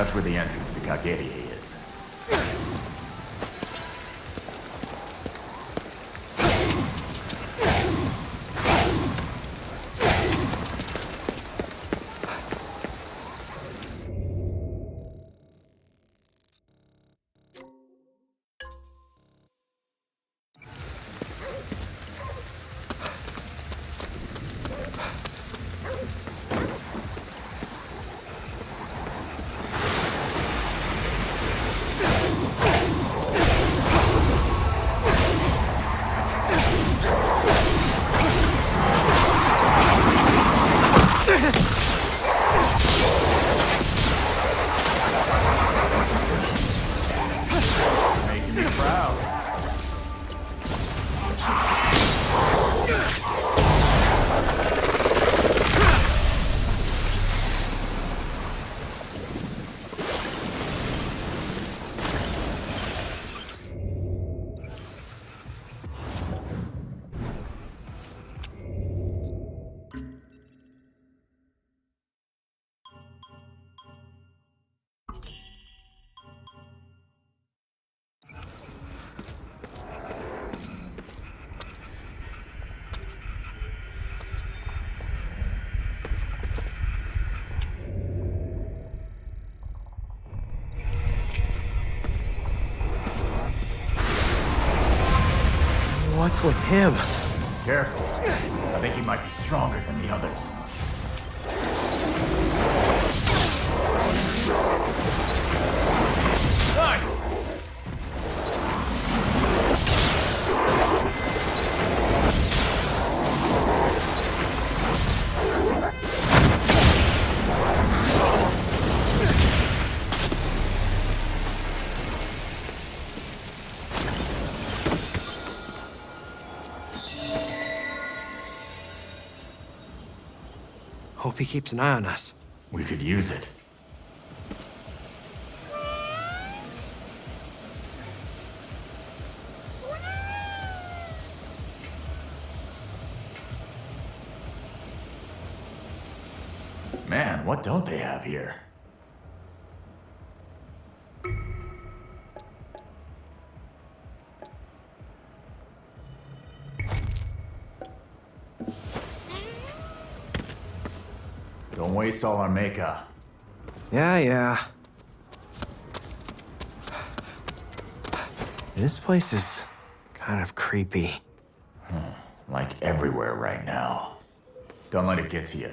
That's where the entrance to Kageri is. Making me proud. What's with him? Careful. I think he might be stronger than the others. Nice! Hope he keeps an eye on us. We could use it. Man, what don't they have here? Don't waste all our makeup. Yeah. This place is kind of creepy. Like everywhere right now. Don't let it get to you.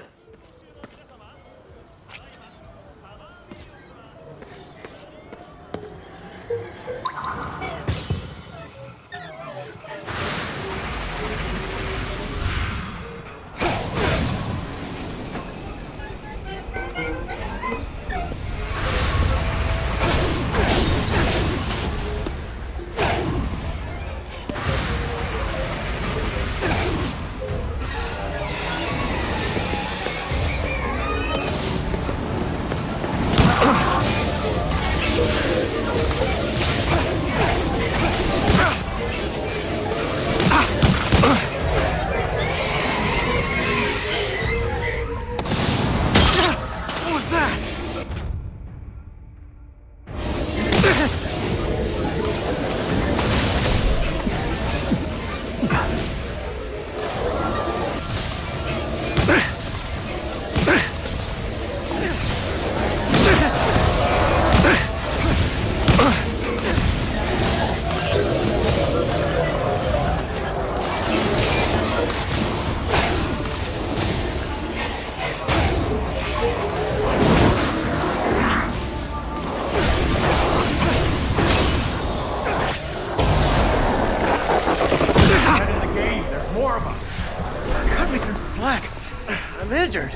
I'm injured.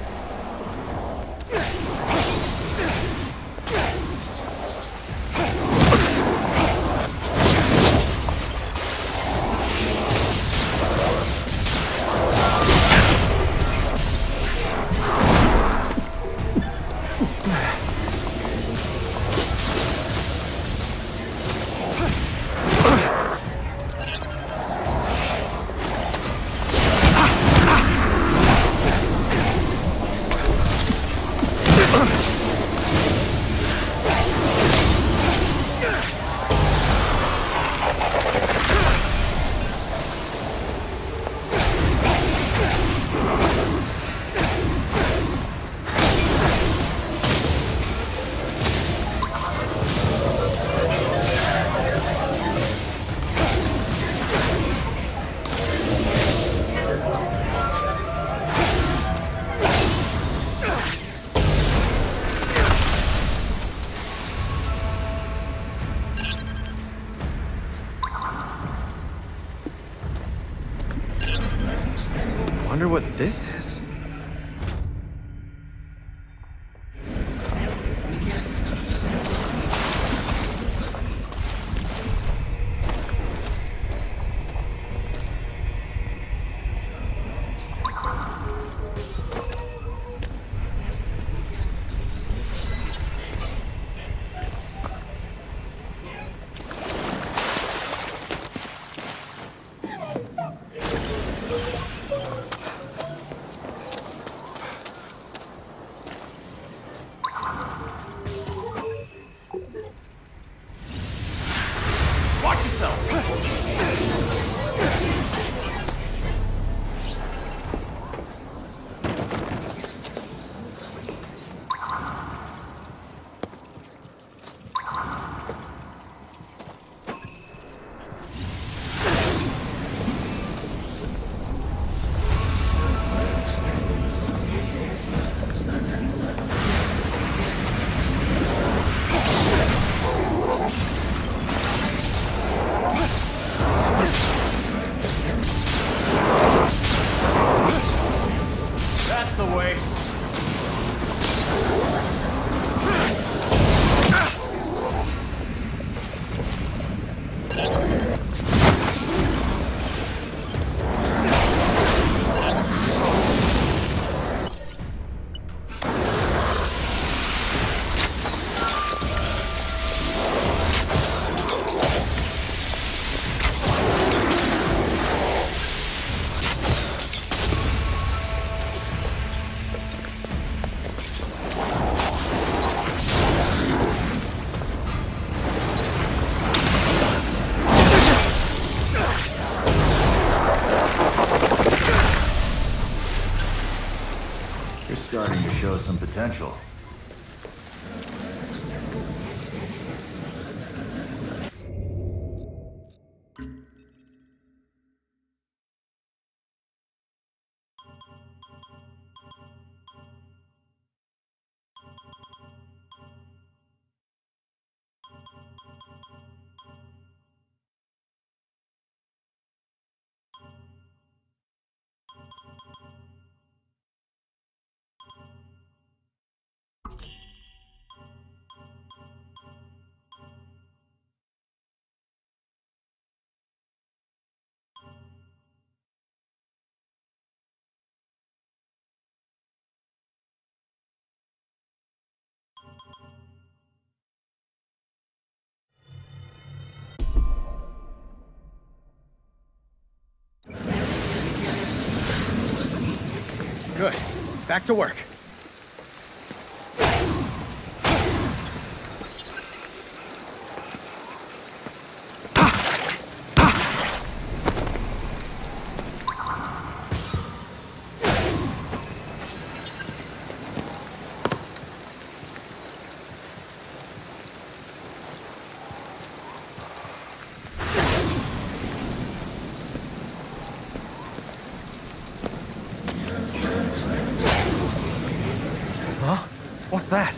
wonder what this is. Starting to show some potential. Good. Back to work. What's that?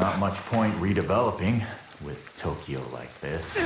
not much point redeveloping with Tokyo like this.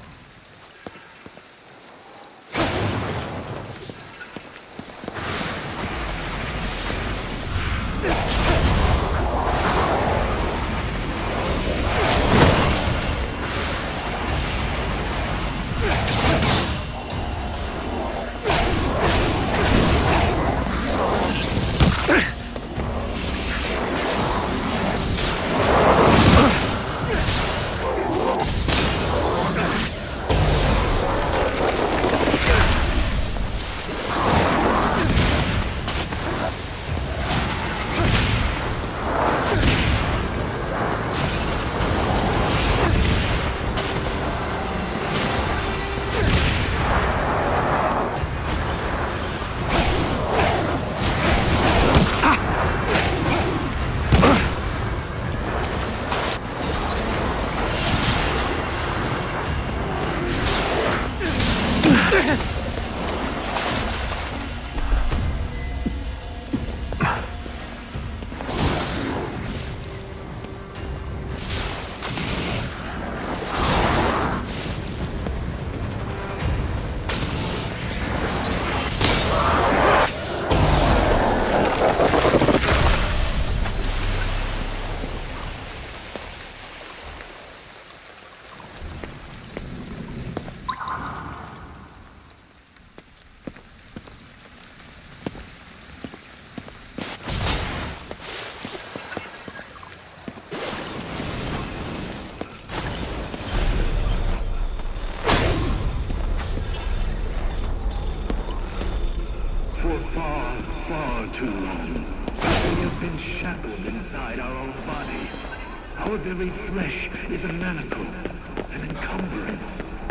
Too long. We have been shackled inside our own bodies. Our very flesh is a manacle, an encumbrance.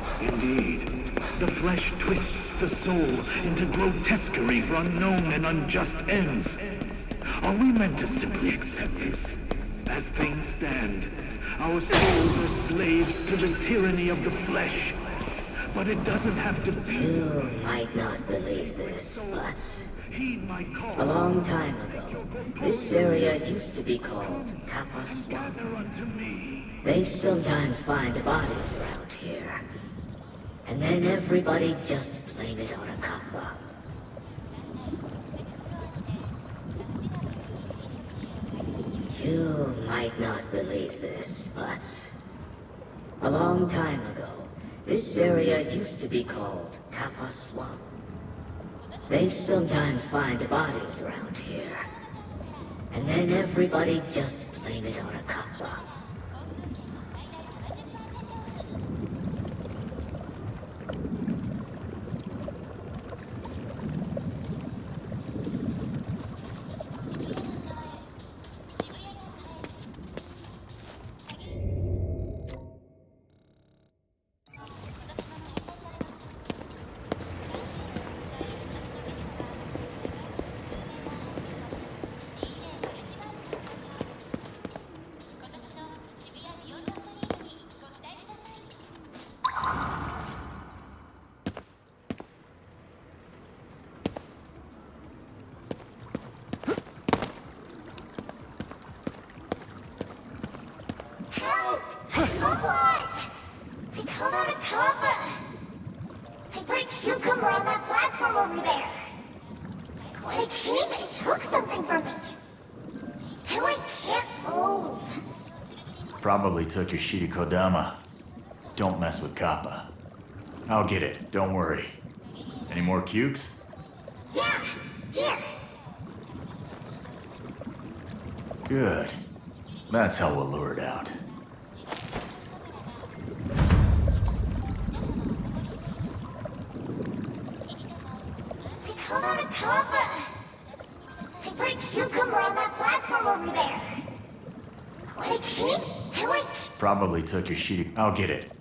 Indeed, the flesh twists the soul into grotesquerie for unknown and unjust ends. Are we meant to simply accept this? As things stand, our souls are slaves to the tyranny of the flesh. But it doesn't have to be. You might not believe this, but a long time ago, this area used to be called Kappa Swamp. They'd sometimes find bodies around here. And then everybody just blame it on a kappa. You might not believe this, but a long time ago, this area used to be called Kappa Swamp. They'd sometimes find bodies around here. And then everybody just blame it on a kappa. Probably took your Shirikodama. Don't mess with Kappa. I'll get it, don't worry. Any more cukes? Yeah, here. Good. That's how we'll lure it out. I called out a kappa. I put a cucumber on that platform over there. When it hit, I went... Probably took your Shiri... I'll get it.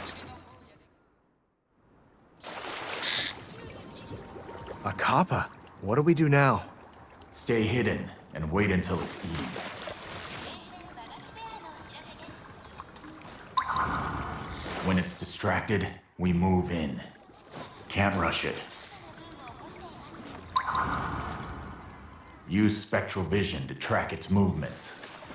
A kappa? What do we do now? Stay hidden and wait until it's eaten. When it's distracted, we move in. Can't rush it. Use spectral vision to track its movements.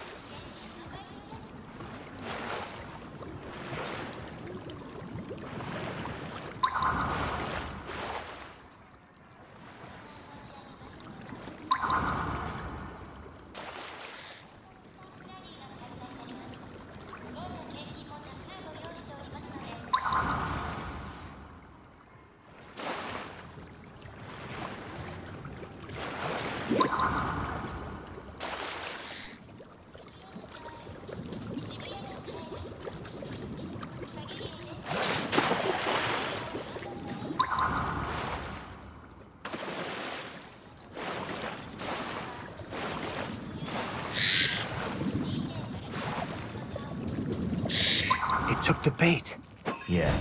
Took the bait. Yeah.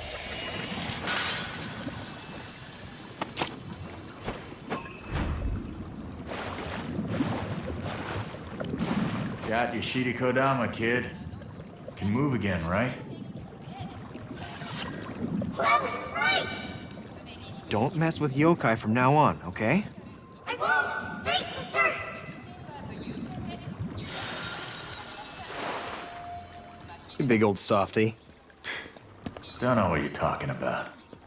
Got your Shibuya, kid. Can move again, right? Right! Don't mess with Yokai from now on, okay? I won't! Thanks, mister! You big old softy. Don't know what you're talking about.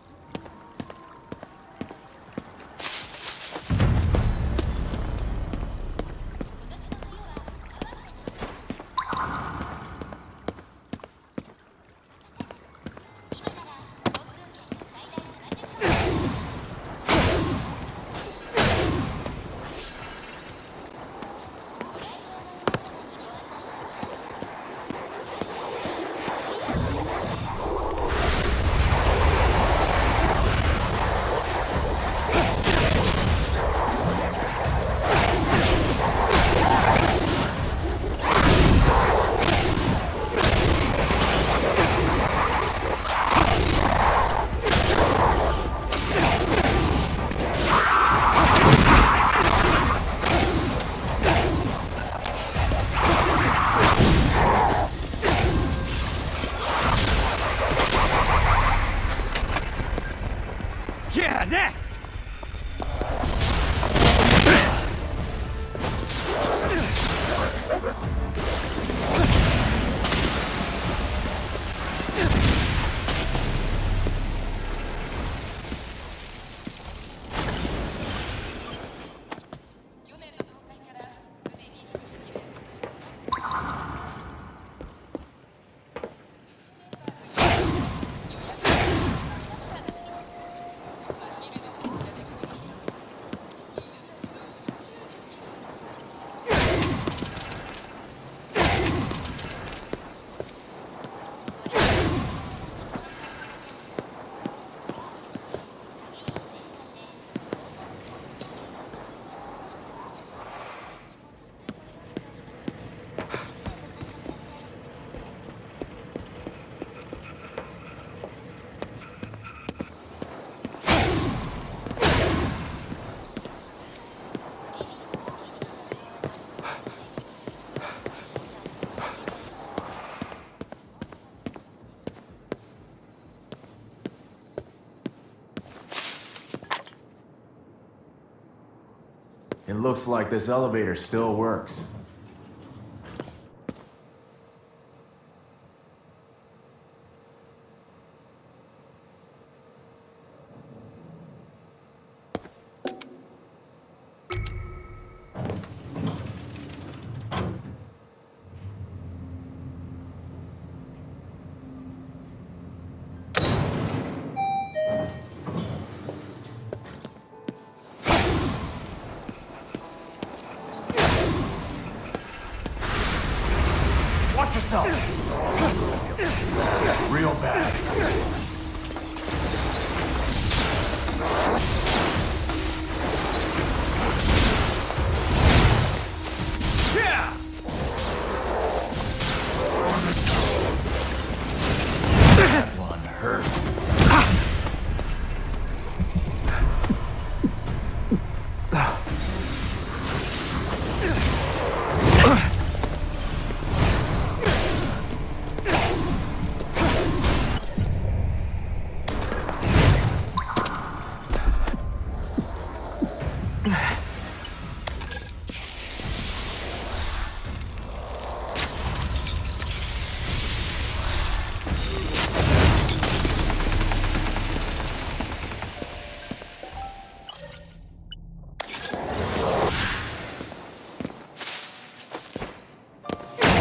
Yeah, next! It looks like this elevator still works. Watch yourself! Real bad. Yeah! That one hurt.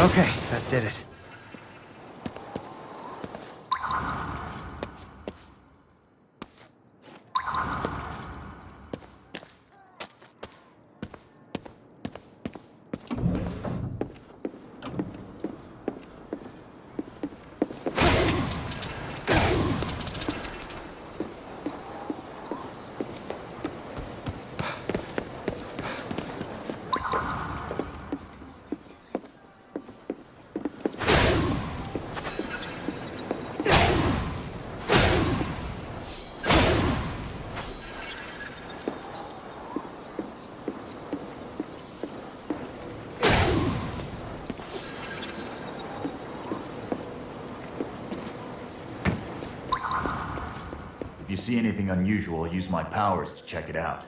Okay, that did it. If you see anything unusual, use my powers to check it out.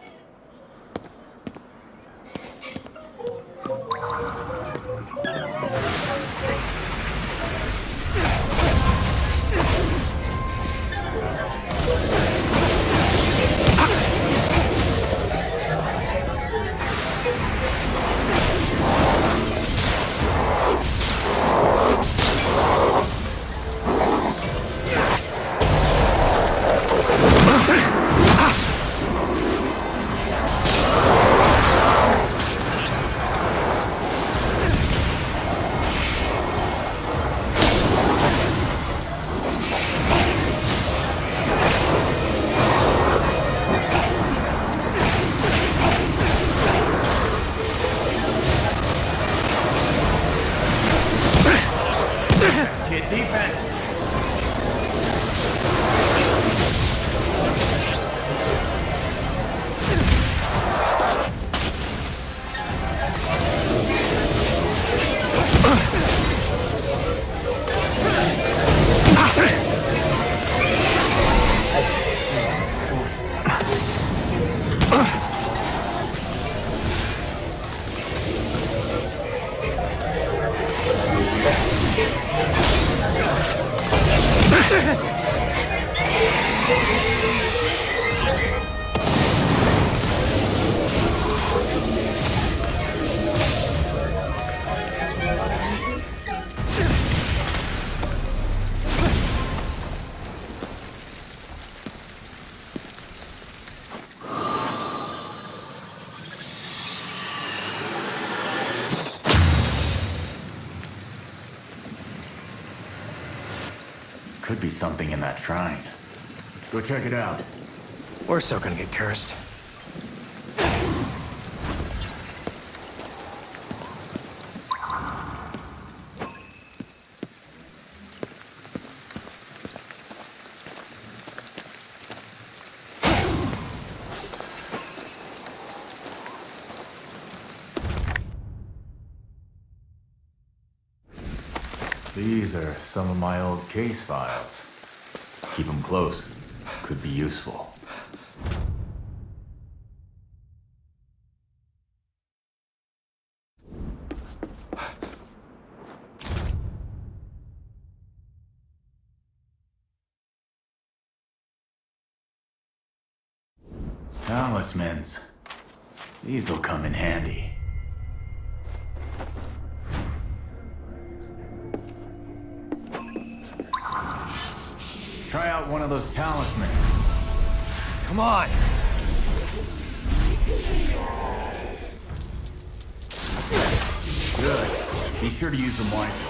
Could be something in that shrine. Go check it out. We're so gonna get cursed. These are some of my old case files. Keep them close. Could be useful. Talismans. These'll come in handy. Try out one of those talismans. Come on! Good. Be sure to use them wisely.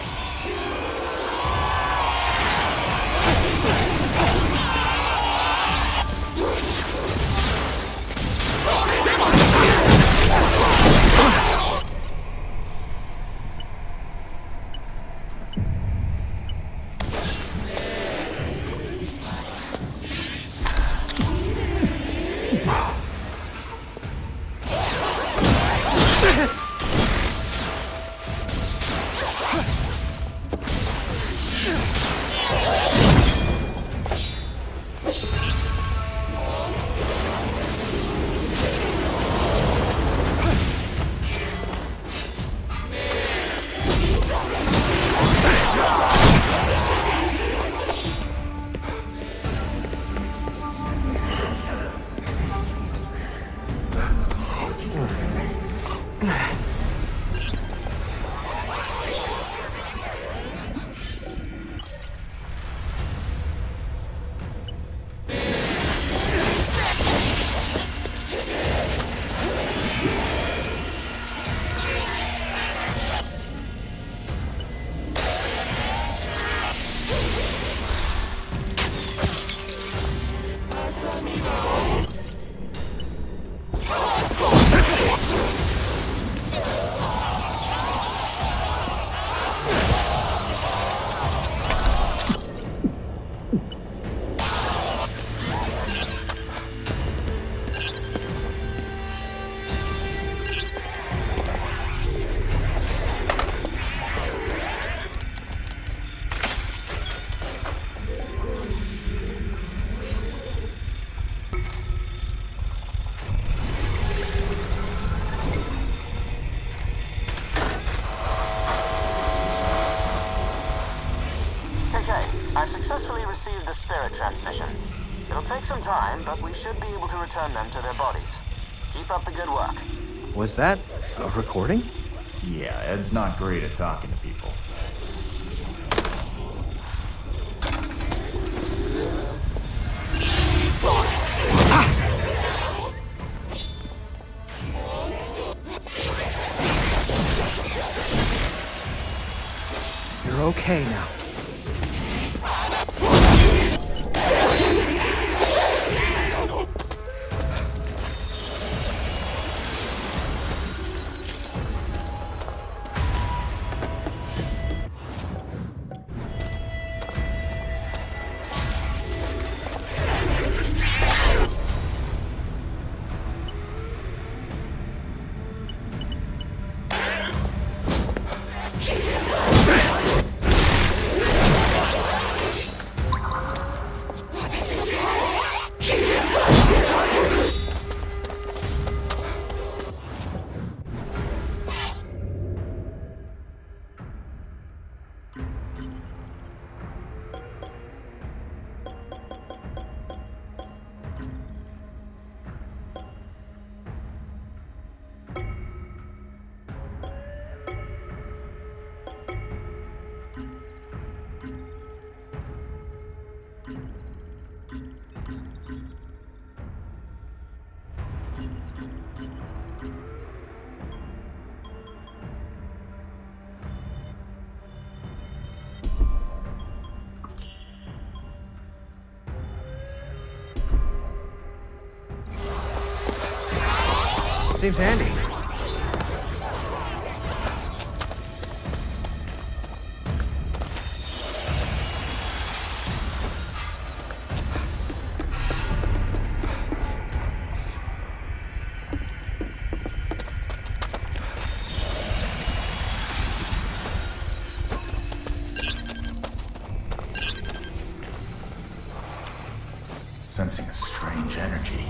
listen. It'll take some time, but we should be able to return them to their bodies. Keep up the good work. Was that a recording? Yeah, Ed's not great at talking to people. You're okay now. Seems handy. Sensing a strange energy.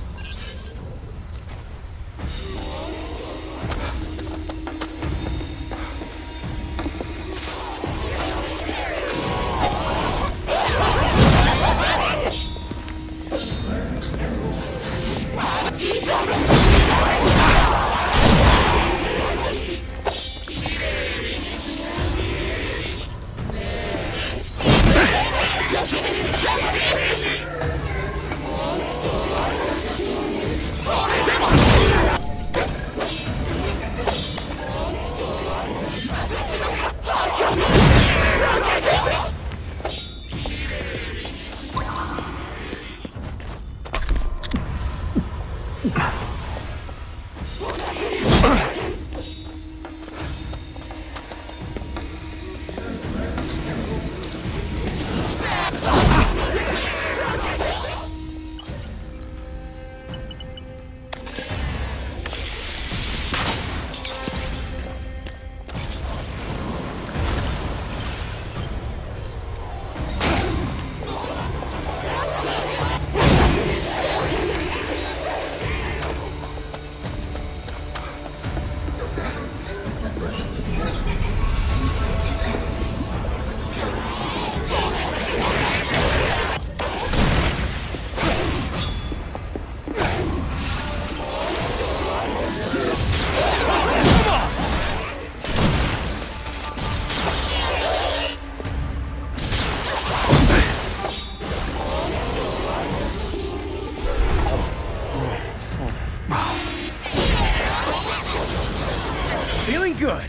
Feeling good.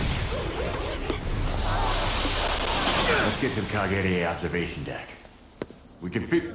Let's get to the Kagere observation deck. We can feel...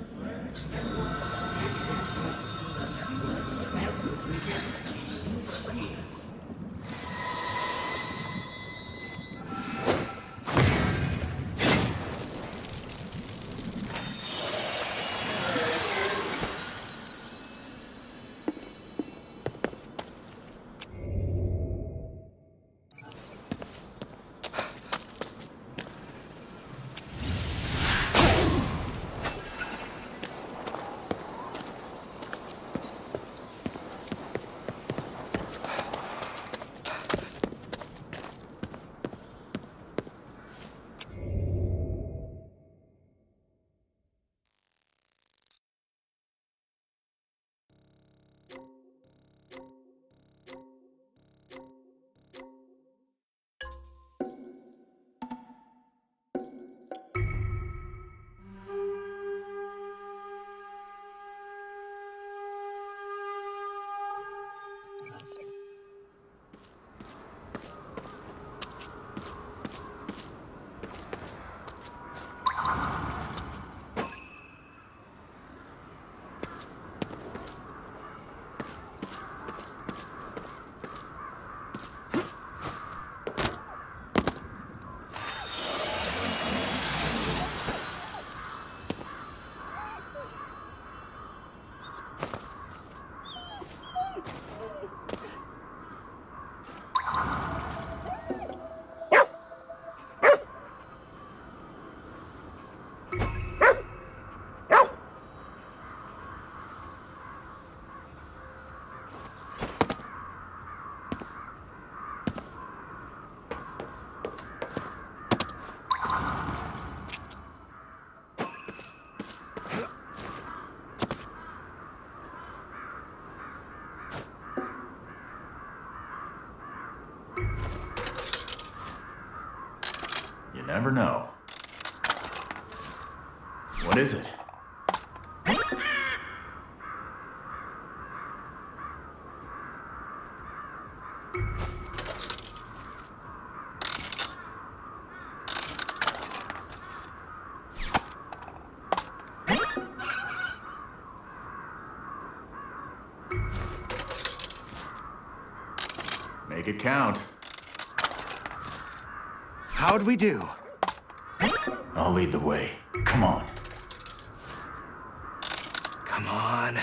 never know. What is it? Make it count. How'd we do? I'll lead the way. Come on. Come on.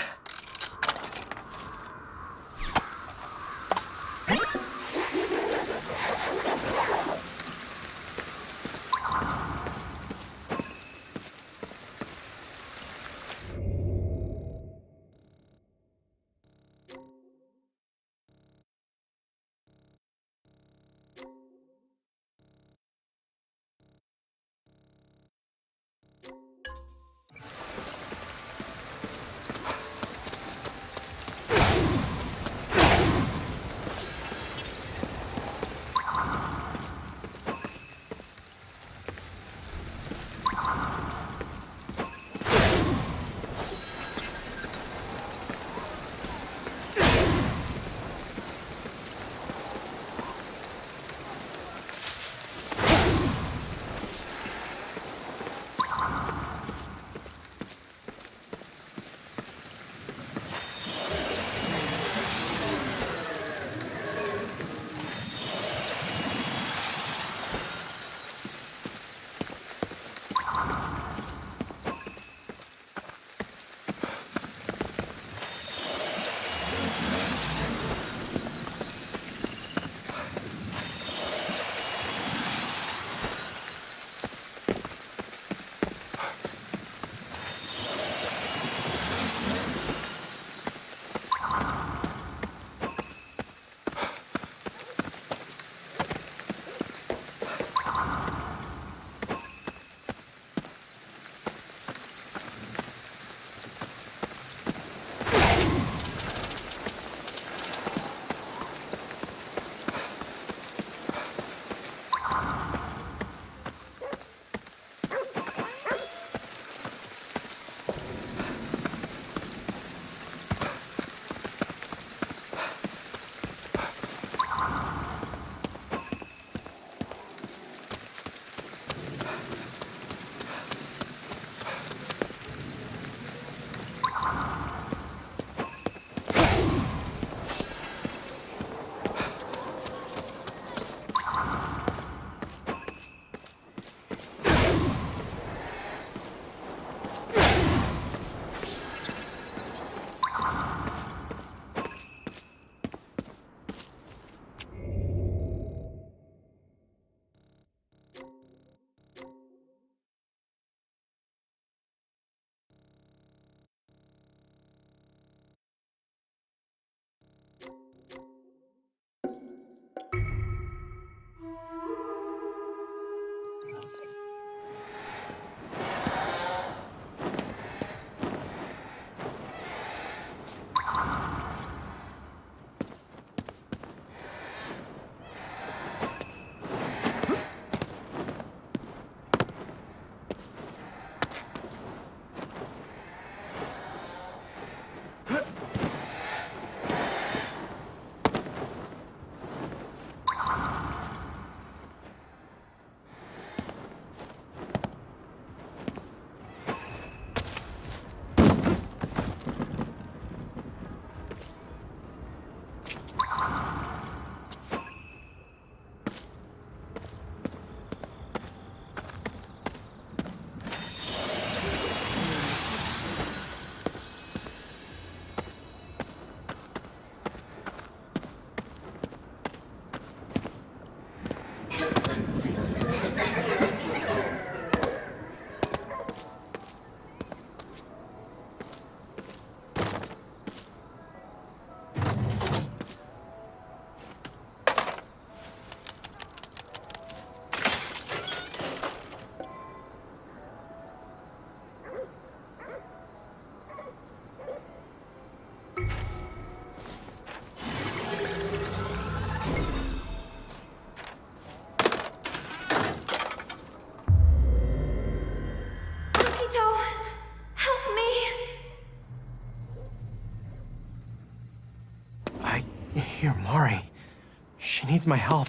Dear Mari. She needs my help.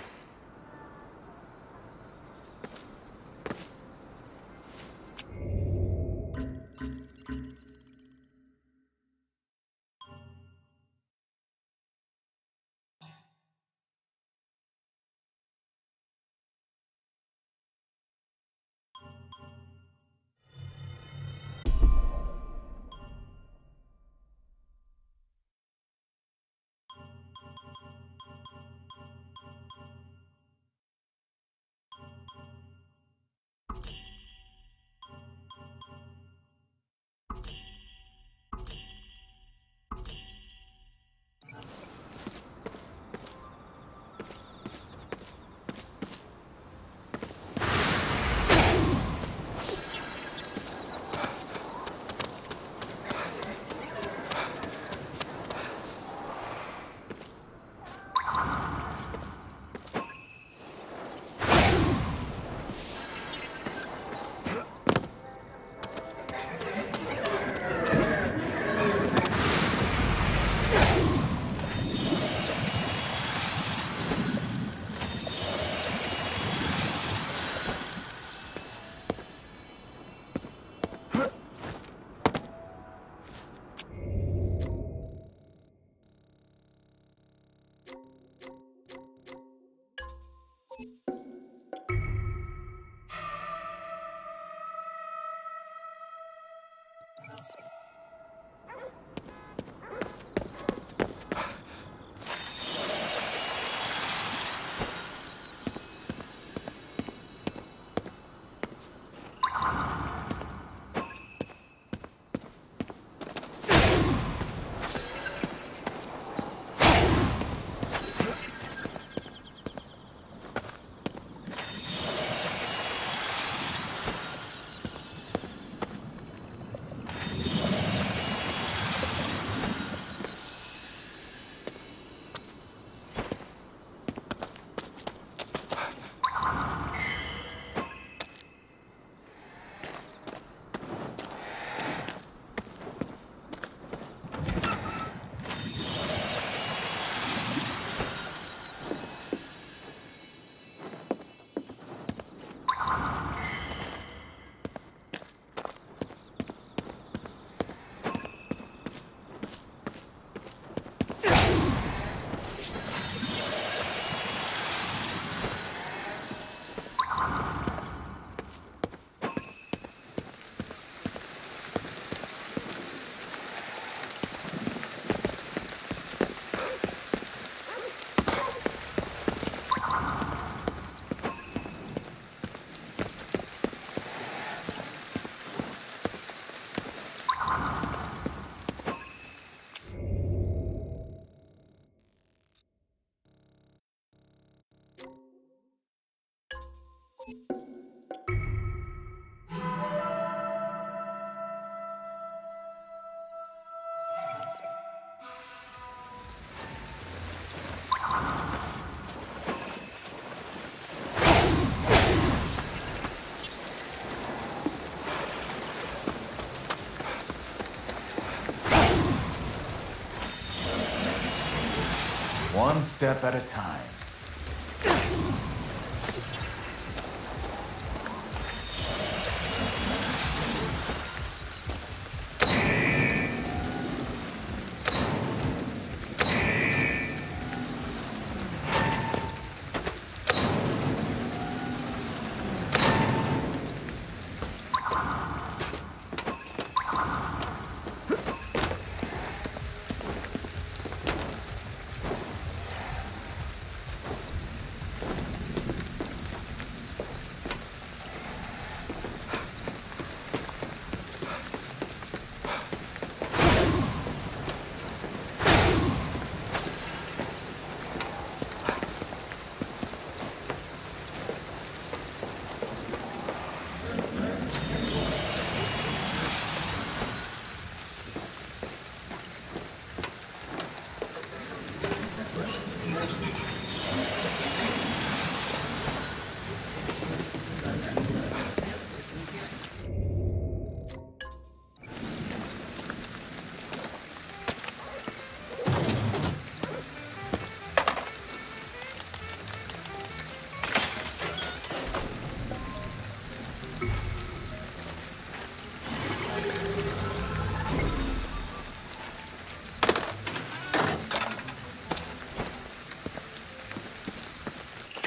One step at a time.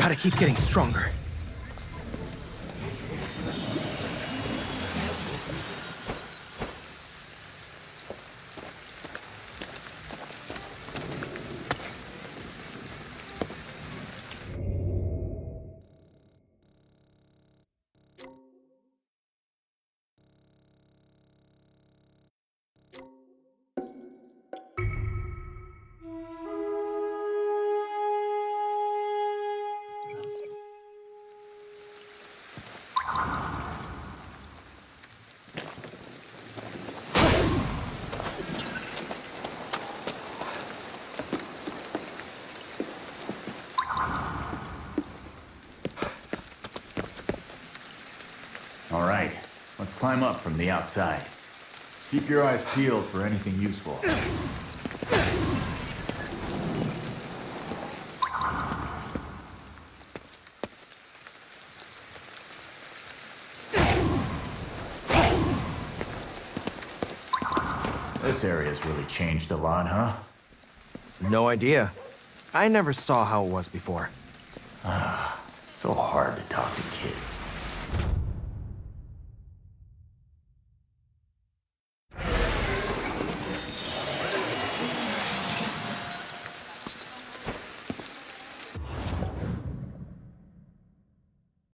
Gotta keep getting stronger. All right, let's climb up from the outside. Keep your eyes peeled for anything useful. This area's really changed a lot, huh? No idea. I never saw how it was before. So hard to talk to kids.